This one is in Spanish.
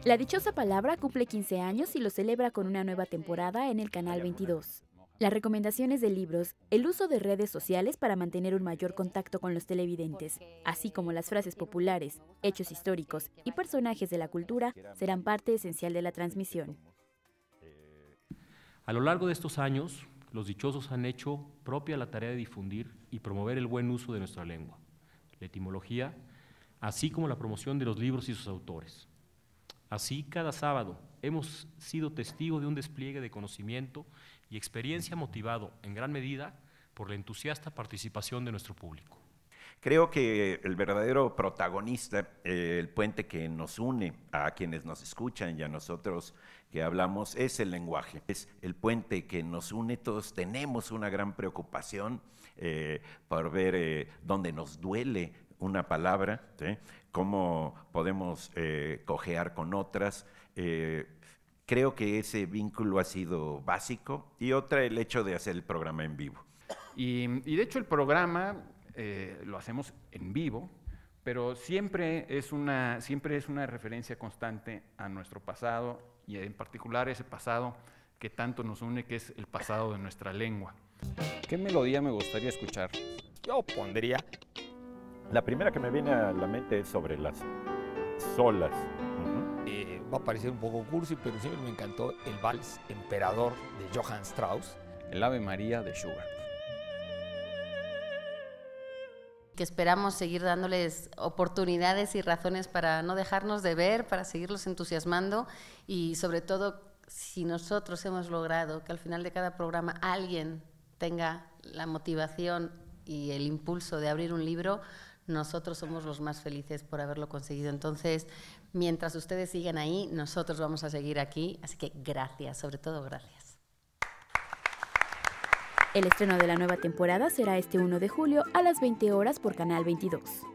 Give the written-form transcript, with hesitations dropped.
La dichosa palabra cumple 15 años y lo celebra con una nueva temporada en el Canal 22. Las recomendaciones de libros, el uso de redes sociales para mantener un mayor contacto con los televidentes, así como las frases populares, hechos históricos y personajes de la cultura serán parte esencial de la transmisión. A lo largo de estos años, los dichosos han hecho propia la tarea de difundir y promover el buen uso de nuestra lengua, la etimología, así como la promoción de los libros y sus autores. Así, cada sábado hemos sido testigos de un despliegue de conocimiento y experiencia motivado en gran medida por la entusiasta participación de nuestro público. Creo que el verdadero protagonista, el puente que nos une a quienes nos escuchan y a nosotros que hablamos, es el lenguaje. Es el puente que nos une. Todos tenemos una gran preocupación por ver dónde nos duele una palabra, ¿sí? Cómo podemos cojear con otras. Creo que ese vínculo ha sido básico. Y otra, el hecho de hacer el programa en vivo. Y de hecho el programa lo hacemos en vivo, pero siempre es una referencia constante a nuestro pasado y en particular ese pasado que tanto nos une, que es el pasado de nuestra lengua. ¿Qué melodía me gustaría escuchar? Yo pondría... La primera que me viene a la mente es sobre las solas. Va a parecer un poco cursi, pero siempre me encantó el Vals Emperador de Johann Strauss. El Ave María de Schubert. Que esperamos seguir dándoles oportunidades y razones para no dejarnos de ver, para seguirlos entusiasmando y sobre todo si nosotros hemos logrado que al final de cada programa alguien tenga la motivación y el impulso de abrir un libro, nosotros somos los más felices por haberlo conseguido. Entonces, mientras ustedes sigan ahí, nosotros vamos a seguir aquí, así que gracias, sobre todo gracias. El estreno de la nueva temporada será este 1 de julio a las 20 horas por Canal 22.